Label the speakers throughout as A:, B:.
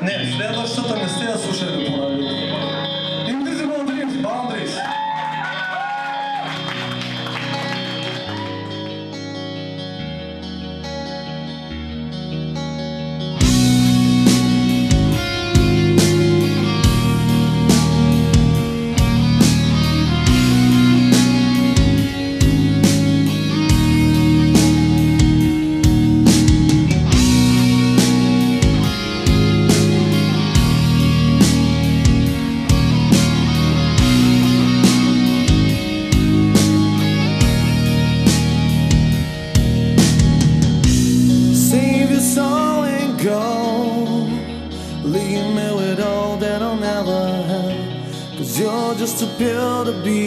A: Не, следващата не сте я слушали по радиото. Invisible Dreams, Boundaries.
B: You're just a pill to be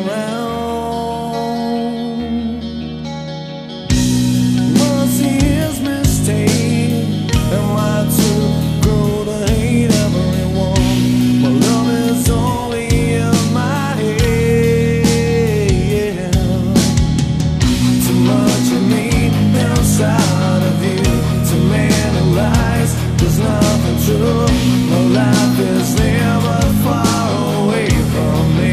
B: around. Mercy is mistake, am I to grow to hate everyone? My love is only in my head. Too much of me inside of you, too many lies, there's nothing true. My life is never far away from me.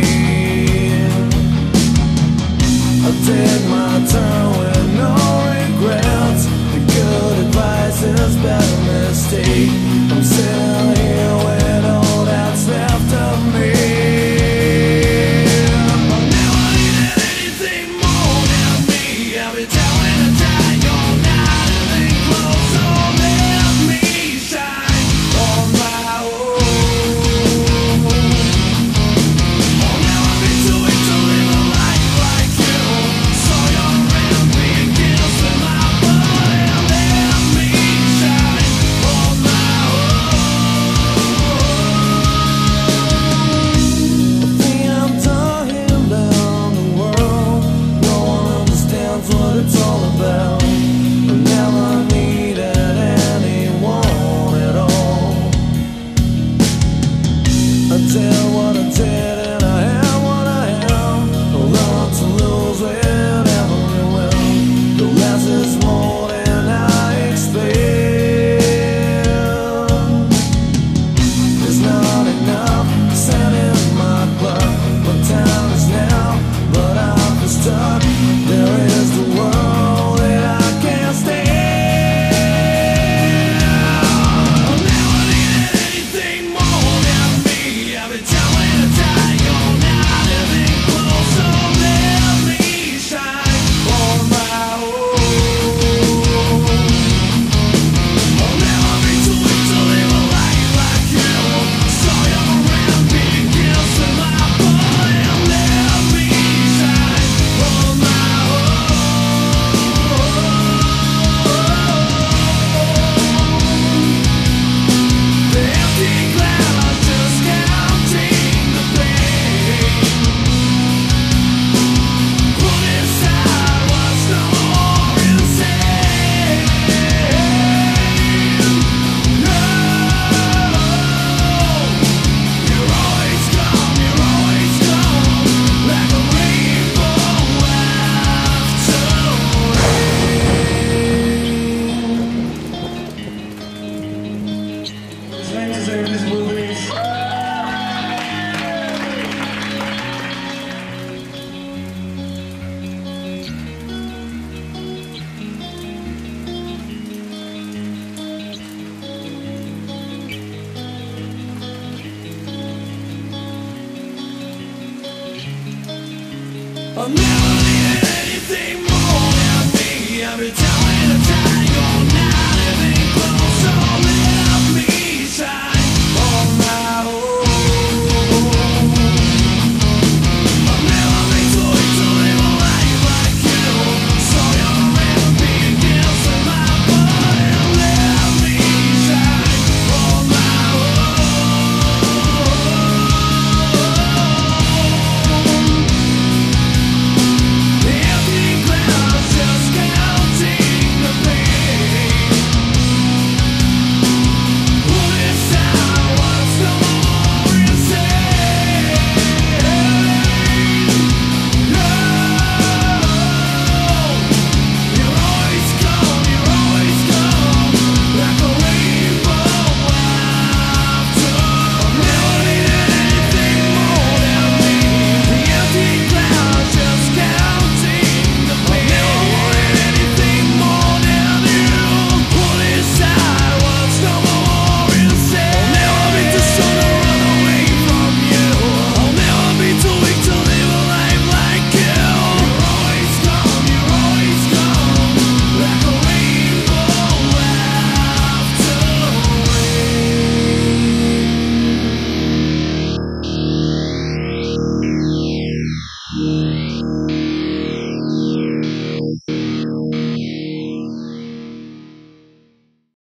B: I take my turn with no regrets. The good advice is better mistake. I'm sitting here with all that's left of me. I never needed anything more than me. Every time when I die, you're not even close. So let me shine on my own. I'll never be too weak to live a life like you. So you're around me against my body. Let me shine on my own. I think I'm talking about the world. No one understands what it's all about. I never needed anyone at all. I did what I did and I am what I am. I learned to lose whenever I will. The less is more than I expect. There's not enough sand in my blood. My time is now, but I'm just stuck. There is the world that I can't stand. I never needed anything more than me. Every time when I die, you're not even close. So let me shine on my own. I'll never be too weak to live a life like you. So you're around me against my body. Let me shine on my own. The empty glass, just counting the pain. Put aside what's no more insane. No, you're always gone, like a rainbow after rain.
A: His name is Invisible Dreams.
B: I'll never